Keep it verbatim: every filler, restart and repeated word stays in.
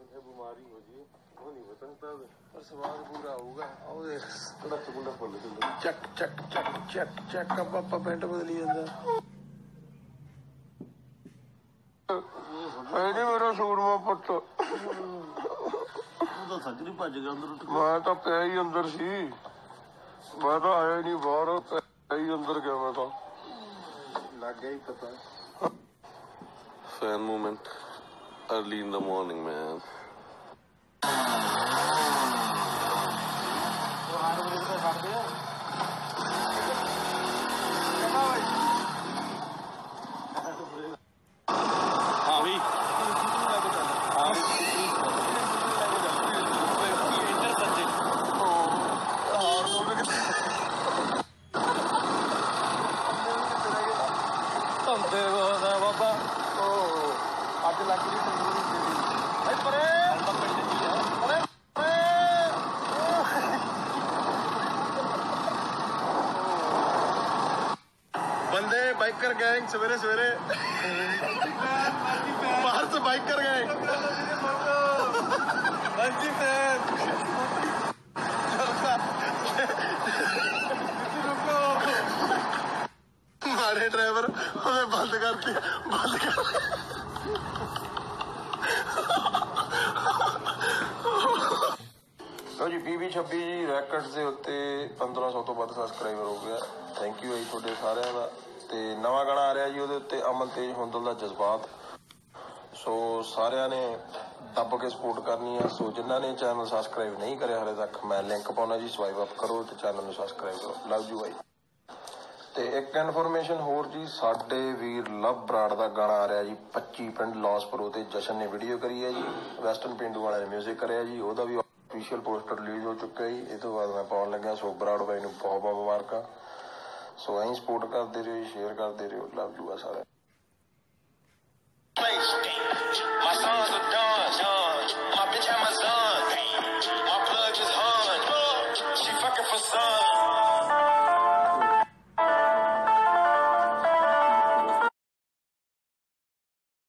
बीमारी हो जी वो नहीं बचता पर स्वाद पूरा होगा आओ देख कड़क गुंडा फुल चक चक चक चक चक पापा पेंट बदली ਜਾਂਦਾ ਇਹਨੇ ਮੇਰਾ ਸੂਰਮਾ ਪੁੱਤ ਉਹ ਤਾਂ ਸੱਜਰੀ ਭੱਜ ਗਿਆ ਅੰਦਰ ਮੈਂ ਤਾਂ ਪਿਆ ਹੀ ਅੰਦਰ ਸੀ ਮੈਂ ਤਾਂ ਆਇਆ ਨਹੀਂ ਬਾਹਰ ਪਿਆ ਹੀ ਅੰਦਰ ਗਿਆ ਮੈਂ ਤਾਂ ਲੱਗ ਗਿਆ ਹੀ ਪਤਾ fan moment early in the morning man बाबा अज लग रही परे बंदे बाइकर गैंग सवेरे सवेरे बाहर से बाइकर गैंग मारे ड्राइवर हमें बंद करते बंद कर जी पी भी छब्बी जी रैकट्स के उत्ते पंद्रह सौ तो ਵੱਧ सबसक्राइबर हो गया थैंक यू जी ਤੁਹਾਡੇ ਸਾਰਿਆਂ ਦਾ ਤੇ ਨਵਾਂ ਗਾਣਾ ਆ ਰਿਹਾ ਜੀ ਉਹਦੇ ਉੱਤੇ ਅਮਨ ਤੇਜ ਹੁੰਦਲ ਦਾ ਜਜ਼ਬਾਤ ਸੋ ਸਾਰਿਆਂ ਨੇ ਦੱਬ ਕੇ ਸਪੋਰਟ ਕਰਨੀ ਆ ਸੋ ਜਿਨ੍ਹਾਂ ਨੇ ਚੈਨਲ ਸਬਸਕ੍ਰਾਈਬ ਨਹੀਂ ਕਰਿਆ ਹਲੇ ਤੱਕ ਮੈਂ ਲਿੰਕ ਪਾਉਣਾ ਜੀ ਸਵਾਈਪ ਅਪ ਕਰੋ ਤੇ ਚੈਨਲ ਨੂੰ ਸਬਸਕ੍ਰਾਈਬ ਕਰੋ ਲਵ ਯੂ ਬਾਈ ਤੇ ਇੱਕ ਇਨਫੋਰਮੇਸ਼ਨ ਹੋਰ ਜੀ ਸਾਡੇ ਵੀਰ ਲਵ ਬਰਾੜ ਦਾ ਗਾਣਾ ਆ ਰਿਹਾ ਜੀ ਪੱਚੀ ਪਿੰਡ ਲੌਸਪੁਰ ਤੇ ਜਸ਼ਨ ਨੇ ਵੀਡੀਓ ਕਰੀ ਹੈ ਜੀ ਵੈਸਟਰਨ ਪਿੰਡੂ ਵਾਲੇ ਨੇ ਮਿਊਜ਼ਿਕ ਕਰਿਆ ਜੀ ਉਹਦਾ ਵੀ ऑफिशियल पोस्टर रिलीज हो चुका है जी इस तो बाद मैं पाउन लग्या सो बराड़ भाई नूं बहुत बहुत मुबारक सो अं सपोर्ट करते रहो शेयर करते रहो लव यू आ सारे।